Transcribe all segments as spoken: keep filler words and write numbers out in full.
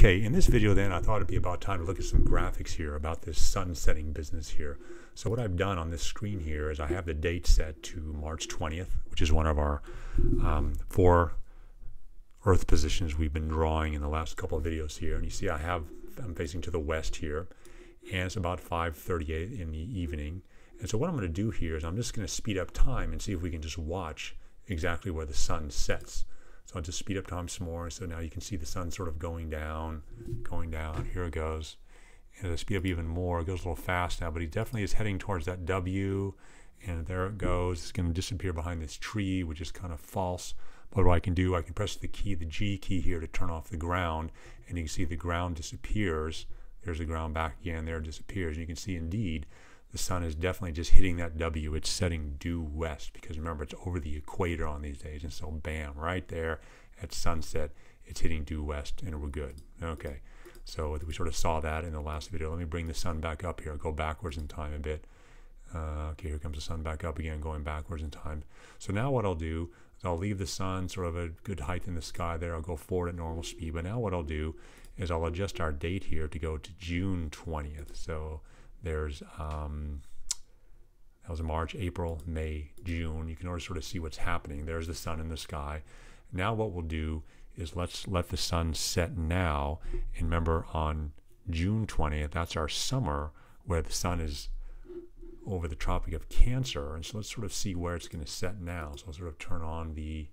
Okay, in this video then, I thought it'd be about time to look at some graphics here about this sun setting business here. So what I've done on this screen here is I have the date set to March twentieth, which is one of our um, four Earth positions we've been drawing in the last couple of videos here. And you see I have, I'm facing to the west here, and it's about five thirty-eight in the evening. And so what I'm going to do here is I'm just going to speed up time and see if we can just watch exactly where the sun sets. So I'll just speed up time some more. So now you can see the sun sort of going down, going down. Here it goes. And as I speed up even more, it goes a little fast now, but he definitely is heading towards that W. And there it goes. It's going to disappear behind this tree, which is kind of false. But what I can do, I can press the key, the G key here to turn off the ground. And you can see the ground disappears. There's the ground back again. There it disappears. And you can see indeed, the sun is definitely just hitting that W. It's setting due west because remember, it's over the equator on these days. And so bam, right there at sunset, it's hitting due west and we're good. Okay, so we sort of saw that in the last video. Let me bring the sun back up here. Go backwards in time a bit. Uh, okay, here comes the sun back up again, going backwards in time. So now what I'll do is I'll leave the sun sort of a good height in the sky there. I'll go forward at normal speed. But now what I'll do is I'll adjust our date here to go to June twentieth. So there's, um, that was March, April, May, June. You can already sort of see what's happening. There's the sun in the sky. Now what we'll do is let's let the sun set now. And remember on June twentieth, that's our summer where the sun is over the Tropic of Cancer. And so let's sort of see where it's going to set now. So I'll sort of turn on the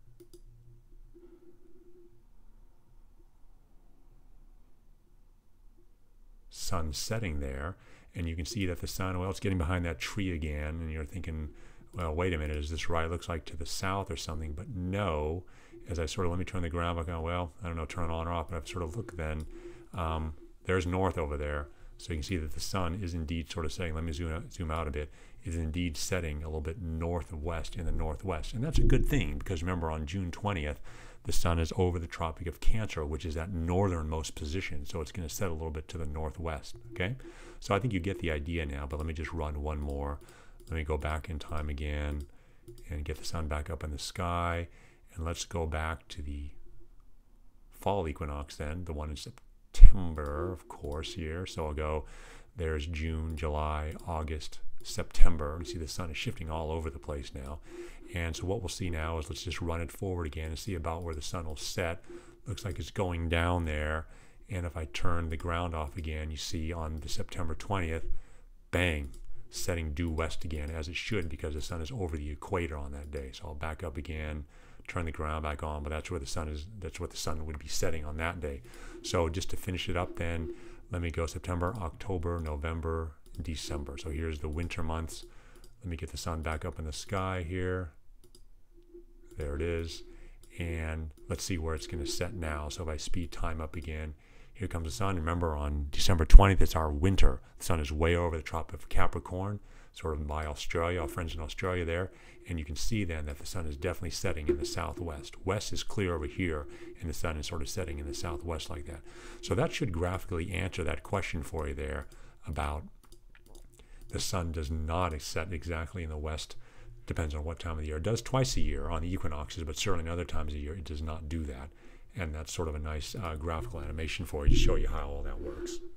sun setting there. And you can see that the sun, well, it's getting behind that tree again. And you're thinking, well, wait a minute, is this right? It looks like to the south or something. But no, as I sort of, let me turn the ground back on. Well, I don't know, turn it on or off. But I've sort of looked then. Um, there's north over there. So you can see that the sun is indeed sort of setting. Let me zoom out, zoom out a bit. Is indeed setting a little bit northwest in the northwest. And that's a good thing because remember on June twentieth, the sun is over the Tropic of Cancer, which is that northernmost position. So it's going to set a little bit to the northwest. Okay. So I think you get the idea now, but let me just run one more. Let me go back in time again and get the sun back up in the sky. And let's go back to the fall equinox then, the one in September, of course, here. So I'll go, there's June, July, August, September. You see the sun is shifting all over the place now. And so what we'll see now is let's just run it forward again and see about where the sun will set. Looks like it's going down there. And if I turn the ground off again, you see on the September twentieth, bang, setting due west again, as it should, because the sun is over the equator on that day. So I'll back up again, turn the ground back on, but that's where the sun is, that's what the sun would be setting on that day. So just to finish it up then, let me go September, October, November, December. So here's the winter months. Let me get the sun back up in the sky here. There it is. And let's see where it's going to set now. So if I speed time up again, here comes the sun. Remember on December twentieth, it's our winter. The sun is way over the Tropic of Capricorn, sort of by Australia, our friends in Australia there. And you can see then that the sun is definitely setting in the southwest. West is clear over here, and the sun is sort of setting in the southwest like that. So that should graphically answer that question for you there about the sun does not set exactly in the west. Depends on what time of the year. It does twice a year on the equinoxes, but certainly in other times of the year it does not do that. And that's sort of a nice uh, graphical animation for you to show you how all that works.